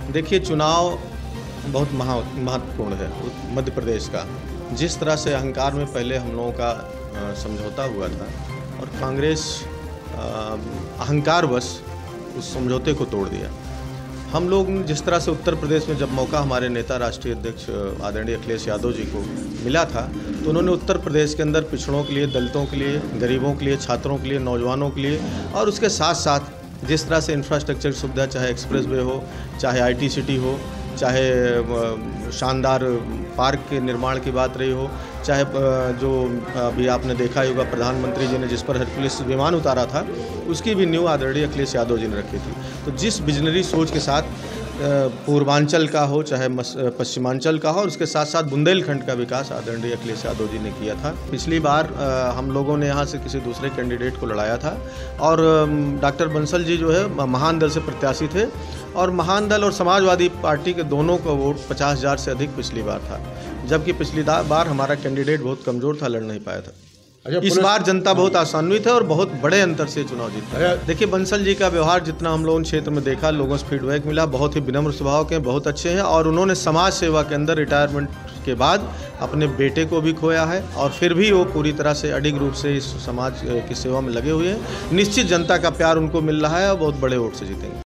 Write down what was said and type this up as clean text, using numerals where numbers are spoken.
देखिए, चुनाव बहुत महत्वपूर्ण है मध्य प्रदेश का। जिस तरह से अहंकार में पहले हम लोगों का समझौता हुआ था और कांग्रेस अहंकारवश उस समझौते को तोड़ दिया। हम लोग जिस तरह से उत्तर प्रदेश में जब मौका हमारे नेता राष्ट्रीय अध्यक्ष आदरणीय अखिलेश यादव जी को मिला था, तो उन्होंने उत्तर प्रदेश के अंदर पिछड़ों के लिए, दलितों के लिए, गरीबों के लिए, छात्रों के लिए, नौजवानों के लिए और उसके साथ साथ जिस तरह से इंफ्रास्ट्रक्चर सुविधा, चाहे एक्सप्रेस वे हो, चाहे IT सिटी हो, चाहे शानदार पार्क के निर्माण की बात रही हो, चाहे जो अभी आपने देखा ही होगा प्रधानमंत्री जी ने जिस पर हरक्युलिस विमान उतारा था, उसकी भी न्यू आदरणीय अखिलेश यादव जी ने रखी थी। तो जिस विजनरी सोच के साथ पूर्वांचल का हो, चाहे पश्चिमांचल का हो, और उसके साथ साथ बुंदेलखंड का विकास आदरणीय अखिलेश यादव जी ने किया था। पिछली बार हम लोगों ने यहाँ से किसी दूसरे कैंडिडेट को लड़ाया था और डॉक्टर बंसल जी जो है महान दल से प्रत्याशी थे और महान दल और समाजवादी पार्टी के दोनों का वोट 50,000 से अधिक पिछली बार था, जबकि पिछली बार हमारा कैंडिडेट बहुत कमज़ोर था, लड़ नहीं पाया था। इस बार जनता बहुत आशान्वित है और बहुत बड़े अंतर से चुनाव जीता। देखिए, बंसल जी का व्यवहार जितना हम लोगों क्षेत्र में देखा, लोगों से फीडबैक मिला, बहुत ही विनम्र स्वभाव के, बहुत अच्छे हैं और उन्होंने समाज सेवा के अंदर रिटायरमेंट के बाद अपने बेटे को भी खोया है और फिर भी वो पूरी तरह से अडिग रूप से इस समाज की सेवा में लगे हुए हैं। निश्चित जनता का प्यार उनको मिल रहा है और बहुत बड़े वोट से जीतेंगे।